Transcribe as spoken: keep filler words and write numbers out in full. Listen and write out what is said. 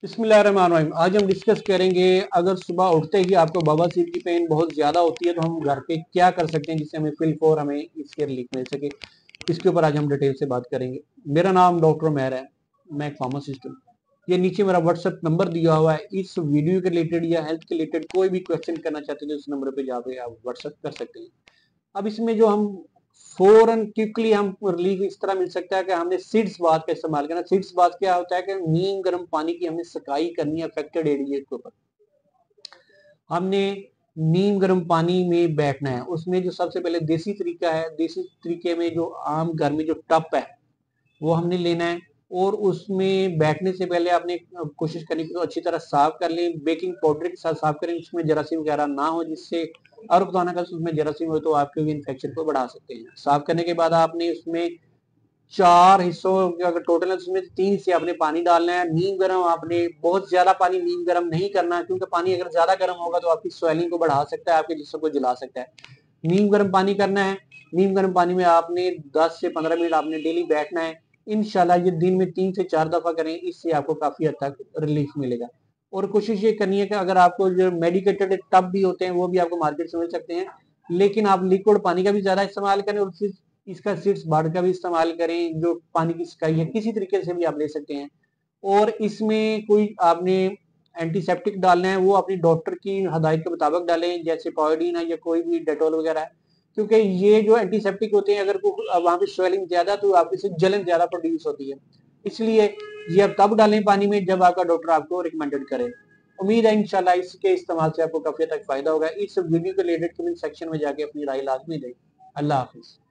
बिस्मिल्लाहिर्रहमानिर्रहीम। आज हम डिस्कस करेंगे अगर सुबह उठते ही आपको बवासीर की पेन बहुत ज़्यादा होती है तो हम घर पे क्या कर सकते हैं जिससे हमें फिल फोर हमें इसके रिलीफ मिल सके। इसके ऊपर आज हम डिटेल से बात करेंगे। मेरा नाम डॉक्टर उमैर है, मैं एक फार्मासिस्ट हूँ। ये नीचे मेरा व्हाट्सएप नंबर दिया हुआ है। इस वीडियो के रिलेटेड या हेल्थ के रिलेटेड कोई भी क्वेश्चन करना चाहते हैं तो इस नंबर पे जाके आप व्हाट्सएप कर सकते हैं। अब इसमें जो हम फौरन क्विकली हम रिलीफ इस तरह मिल सकता है कि हमने सीड्स बाथ का इस्तेमाल करना। सीड्स बाथ क्या होता है कि नीम गर्म पानी की हमने सकाई करनी है अफेक्टेड एरिया के ऊपर। हमने नीम गर्म पानी में बैठना है। उसमें जो सबसे पहले देसी तरीका है, देसी तरीके में जो आम घर में जो टप है वो हमने लेना है और उसमें बैठने से पहले आपने कोशिश करनी कि तो अच्छी तरह साफ कर लें, बेकिंग पाउडर के साथ साफ करें, उसमें जरासीम वगैरह ना हो, जिससे और बताना का उसमें जरासीम हो तो आपके इन्फेक्शन को बढ़ा सकते हैं। साफ करने के बाद आपने उसमें चार हिस्सों अगर टोटल है उसमें तीन हिस्से आपने पानी डालना है। नीम गर्म आपने बहुत ज्यादा पानी नीम गर्म नहीं करना, क्योंकि पानी अगर ज्यादा गर्म होगा तो आपकी स्वेलिंग को बढ़ा सकता है, आपके जिस्म को जला सकता है। नीम गर्म पानी करना है। नीम गर्म पानी में आपने दस से पंद्रह मिनट आपने डेली बैठना है। इंशाल्लाह ये दिन में तीन से चार दफा करें, इससे आपको काफी हद तक रिलीफ मिलेगा। और कोशिश ये करनी है कि अगर आपको जो मेडिकेटेड टब भी होते हैं वो भी आपको मार्केट से मिल सकते हैं, लेकिन आप लिक्विड पानी का भी ज्यादा इस्तेमाल करें और फिर इसका सीड्स बाढ़ का भी इस्तेमाल करें। जो पानी की सिकाई है किसी तरीके से भी आप ले सकते हैं। और इसमें कोई आपने एंटीसेप्टिक डालना है वो अपनी डॉक्टर की हदायत के मुताबिक डालें, जैसे पायोडीन है या कोई भी डेटॉल वगैरह है, क्योंकि ये जो एंटीसेप्टिक होते हैं अगर वहां पे स्वेलिंग ज्यादा तो आपकी से जलन ज्यादा प्रोड्यूस होती है। इसलिए ये आप तब डालें पानी में जब आपका डॉक्टर आपको रिकमेंडेड करे। उम्मीद है इंशाल्लाह इसके इस्तेमाल से आपको काफी तक फायदा होगा। इस वीडियो के रिलेटेड कमेंट सेक्शन में जाके अपनी राय लाजमी दें। अल्लाह हाफिज।